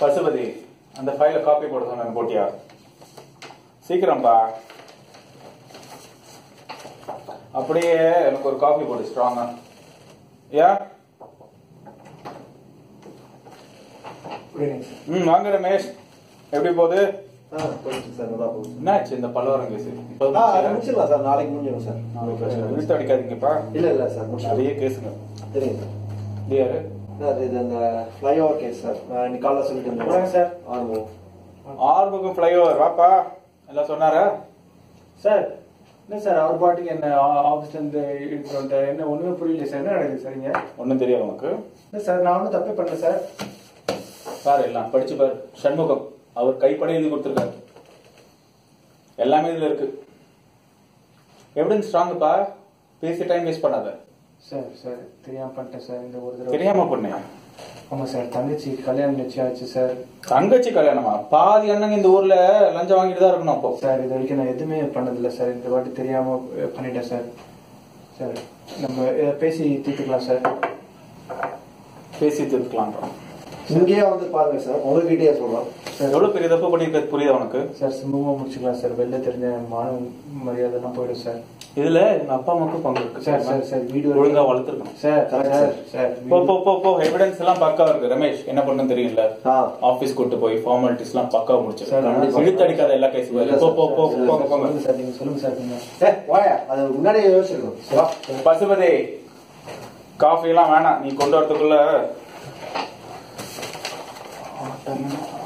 பசுபதி, அந்த ஃபைல காப்பி போட சொன்ன போட்டியா? சீக்கிரம்பா. அப்படியே எனக்கு ஒரு காஃபி போடு ஸ்ட்ராங்கா. யா வாங்க ரமேஷ், எப்படி போகுது? என்னாச்சு இந்த பல்லவரம் கேஸ்? முடிச்சிடலாம் சார், நாளைக்கு முடிஞ்சிடும் சார். இழுத்து அடிக்காதீங்கப்பா. இல்ல இல்ல சார், நிறைய கேஸுங்க. சரிங்க சார். சார் இது அந்த ஃப்ளைஓவர் கேஸ் சார். இன்னைக்கு காலைல சொல்லிட்டு சார். ஆர்முகம் ஃப்ளைஓவர் வாப்பா எல்லாம் சொன்னாரா சார்? என்ன சார் அவர் பாட்டுக்கு என்ன ஆஃபீஸ்ல இருந்து எடுத்துட்டு வந்துட்டாரு, என்ன ஒண்ணுமே புரியல சார். என்ன நடக்குது சார் இங்க? ஒன்னும் தெரியாது உனக்கு? இல்லை சார், நான் ஒன்றும் தப்பே பண்ணல சார். சார் எல்லாம் படிச்சு பாரு. சண்முகம் அவர் கைப்பட எழுதி கொடுத்துருக்காரு, எல்லாமே இதுல இருக்கு. எவிடன்ஸ் ஸ்ட்ராங்குப்பா, பேசி டைம் வேஸ்ட் பண்ணாத. சார் சார் தெரியாம பண்ணிட்டேன் சார். இந்த ஒரு தடவை தெரியாம பண்ணேன். ஆமா சார், தங்கச்சி கல்யாணம் நிச்சயம் ஆச்சு சார். தங்கச்சி கல்யாணமா? பாதி அண்ணங்க இந்த ஊர்ல லஞ்சம் வாங்கிட்டு தான் இருக்கணும். அப்போ சார் இது வரைக்கும் நான் எதுவுமே பண்ணதில்லை சார், இந்த வாட்டி தெரியாம பண்ணிட்டேன் சார். சார் நம்ம பேசி தீர்த்துக்கலாம் சார். பேசி தீர்த்துக்கலாம். இங்கேயே வந்து பாருங்க சார், உங்ககிட்டயே சொல்லலாம் சார். எவ்வளவு பெரிய தப்பு பண்ணிருக்க புரியுதா உனக்கு? சார் சும்மா முடிச்சுக்கலாம் சார், வெளில தெரிஞ்ச மான மரியாதை எல்லாம் போயிடும் சார். இதுல எங்க அப்பா அம்மாவுக்கும் பங்கு இருக்கு சார். சார் சார் வீடியோ ஒழுங்கா வளர்த்துருக்கணும் சார். சார் சார் போ போ போ போ. எவிடன்ஸ் எல்லாம் பக்காவா இருக்கு. ரமேஷ் என்ன பண்ணணும் தெரியல, ஆபீஸ் கூட்டு போய் ஃபார்மாலிட்டிஸ் எல்லாம் பக்காவா முடிச்சு இழுத்து அடிக்காத எல்லா கேஸ். போ போ போ போங்க போங்க சார். நீங்க சொல்லுங்க சார். நீங்க அது முன்னாடியே யோசிச்சிருக்கோம். பசுபதி, காஃபி எல்லாம் வேணாம், நீ கொண்டு வரதுக்குள்ள